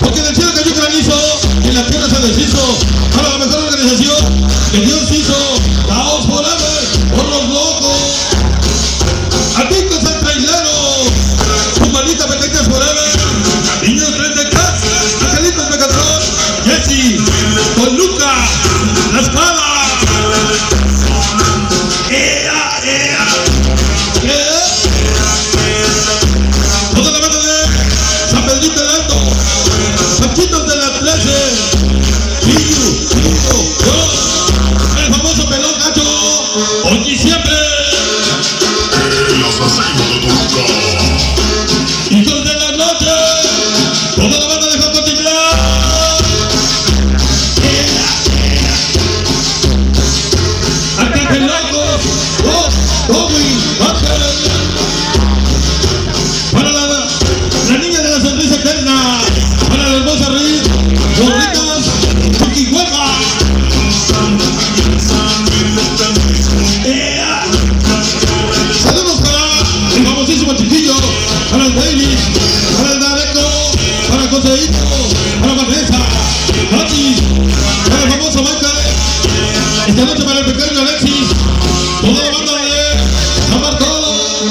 Porque del cielo cayó granizo y en la tierra se deshizo. Para la mejor organización que Dios hizo. Caos forever por los locos. Adictos al trailero. Humanitas pequeñas forever. Niños 30K. Angelitos Megatron. Jesse. Con Luca. La espada. Toda la banda de San Pedrito del Alto. Paquitos de la 13. El famoso pelón gacho. Hoy y siempre. El asesino de Toluca. Hijos de la noche. Toda la banda de Jocotitlán. Arcángel Loco. Bobby. Para la niña de la sonrisa eterna. Para la hermosa Riz. Gorritas. Chiquihueca. Saludos para el famosísimo chiquillo. Para el David. Para el Dareco. Para el Joseito. Para Vanessa. Nati. Para el famoso Michael. Esta noche para el pequeño Alexis. Toda la banda de San Bartolo.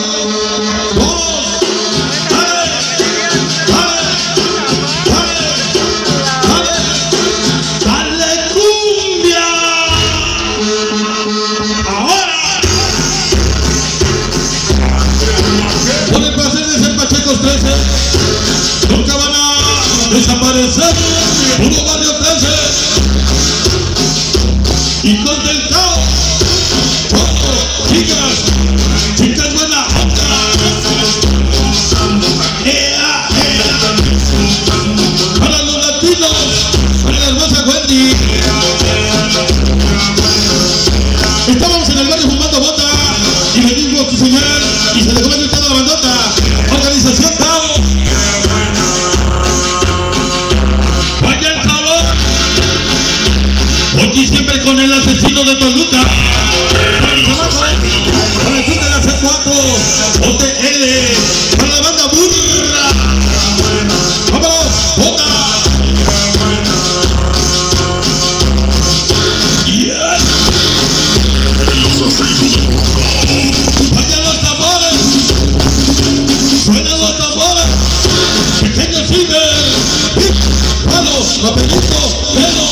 Por el placer de ser Pachecos 13, nunca van a desaparecer. Puro Barrio 13, hijos del caos. Chicas buenas. Para los latinos, para la hermosa Wendy. Estábamos en el barrio fumando bota y venimos tu señal y se dejó venir toda la bandota. Organización Tao. Vaya el jabón. Hoy siempre con el asesino de Toluca. Para el fin de la C4. OTL. Para la banda burra. Vámonos. Bota. Vayan los tambores, suenan los tambores, pequeños ciber, palo, papelito, pelo.